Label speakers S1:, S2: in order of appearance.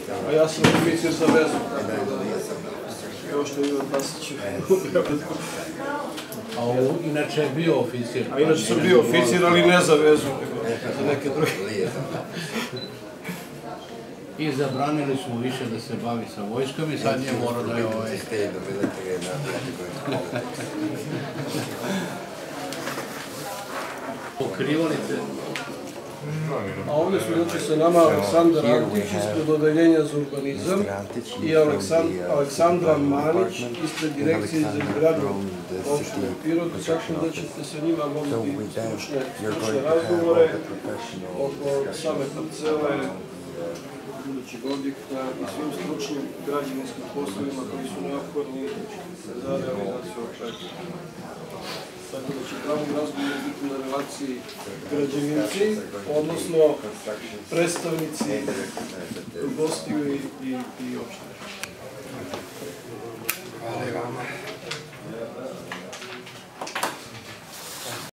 S1: A ja sam oficir za vezu, tako da kao što je Ivan Basić u Beogradu.
S2: A inače je bio oficir?
S1: A inače sam bio oficir, ali ne za vezu, nego za neke druge.
S2: I zabranili su mu više da se bavi sa vojskom i sad je morao da je pokrivalice.
S1: A ovdje su znači sa nama Aleksandar Antić ispred odeljenja za urbanizam i Aleksandra Manić ispred direkcije za izgradnju opštine Pirot, tako da ćete sa njima voditi stručne razgovore oko same parcele, budućeg objekta i svim stručnim građevinskim poslovima koji su neophodni za realizaciju ovog projekta. Tako da će glavni razgovor biti na relaciji građevinci, odnosno predstavnici gostiju i opštine.